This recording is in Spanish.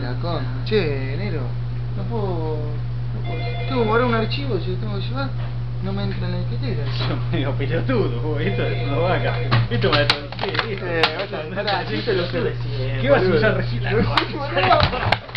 la con. Che, negro, no puedo. Tengo que guardar un archivo, si lo tengo que llevar. No me entra en la etiquetera. Yo medio pelotudo, vos, esto no va acá. Esto me lo Pará, yo te lo sé recién. ¿Qué vas a usar recién?